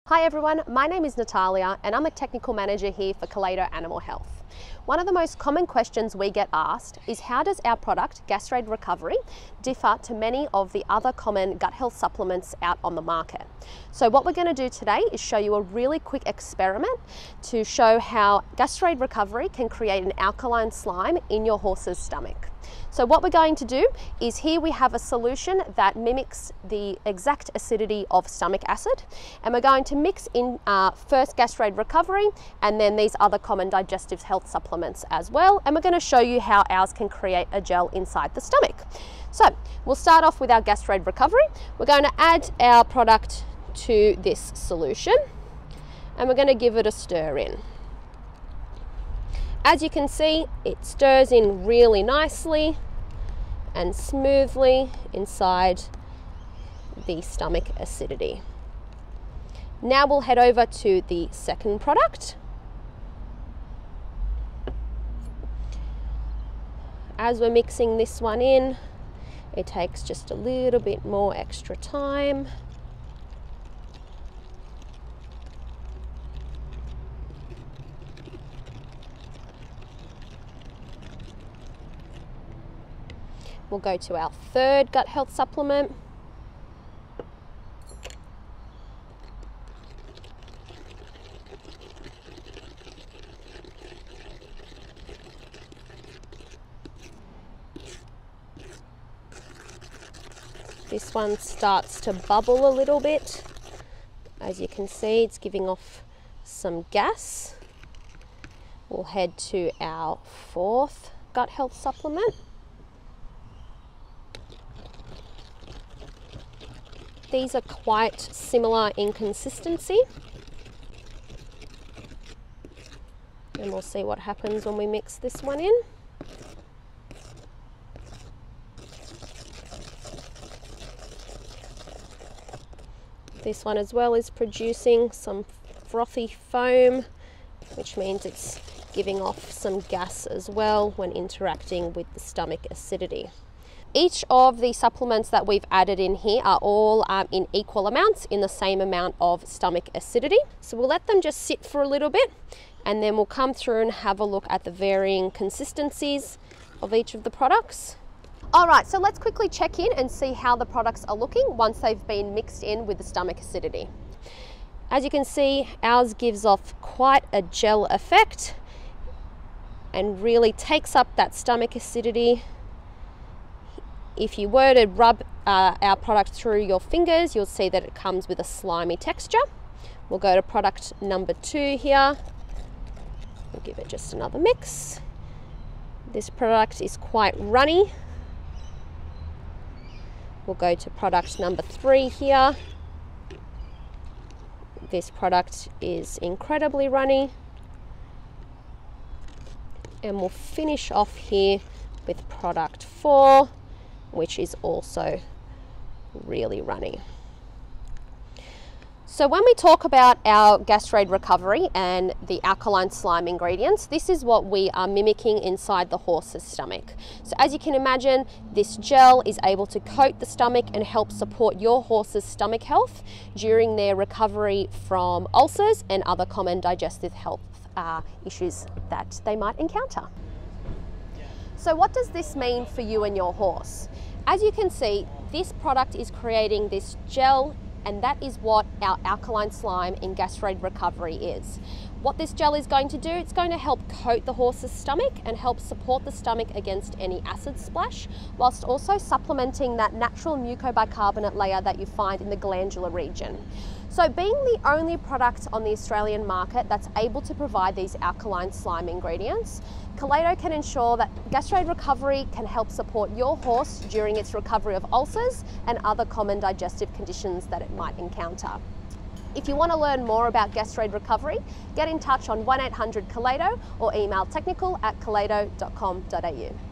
Hi everyone, my name is Natalia and I'm a technical manager here for Kaleido Animal Health. One of the most common questions we get asked is how does our product, GastroAID Recovery, differ to many of the other common gut health supplements out on the market? So what we're going to do today is show you a really quick experiment to show how GastroAID Recovery can create an alkaline slime in your horse's stomach. So what we're going to do is here we have a solution that mimics the exact acidity of stomach acid, and we're going to mix in first GastroAID Recovery and then these other common digestive health supplements as well, and we're going to show you how ours can create a gel inside the stomach. So we'll start off with our GastroAID Recovery. We're going to add our product to this solution and we're going to give it a stir in. As you can see, it stirs in really nicely and smoothly inside the stomach acidity. Now we'll head over to the second product. As we're mixing this one in, it takes just a little bit more extra time. We'll go to our third gut health supplement. This one starts to bubble a little bit. As you can see, it's giving off some gas. We'll head to our fourth gut health supplement. These are quite similar in consistency, and we'll see what happens when we mix this one in. This one as well is producing some frothy foam, which means it's giving off some gas as well when interacting with the stomach acidity. Each of the supplements that we've added in here are all in equal amounts, in the same amount of stomach acidity. So we'll let them just sit for a little bit and then we'll come through and have a look at the varying consistencies of each of the products. Alright, so let's quickly check in and see how the products are looking once they've been mixed in with the stomach acidity. As you can see, ours gives off quite a gel effect and really takes up that stomach acidity. If you were to rub our product through your fingers, you'll see that it comes with a slimy texture. We'll go to product number 2 here. We'll give it just another mix. This product is quite runny. We'll go to product number 3 here. This product is incredibly runny. And we'll finish off here with product 4. Which is also really runny. So when we talk about our GastroAID Recovery and the alkaline slime ingredients, this is what we are mimicking inside the horse's stomach. So as you can imagine, this gel is able to coat the stomach and help support your horse's stomach health during their recovery from ulcers and other common digestive health issues that they might encounter. So what does this mean for you and your horse? As you can see, this product is creating this gel, and that is what our alkaline slime in GastroAID Recovery is. What this gel is going to do, it's going to help coat the horse's stomach and help support the stomach against any acid splash, whilst also supplementing that natural mucobicarbonate layer that you find in the glandular region. So being the only product on the Australian market that's able to provide these alkaline slime ingredients, Kaleido can ensure that GastroAID Recovery can help support your horse during its recovery of ulcers and other common digestive conditions that it might encounter. If you want to learn more about GastroAID Recovery, get in touch on 1800 Kaleido or email technical@kaleido.com.au.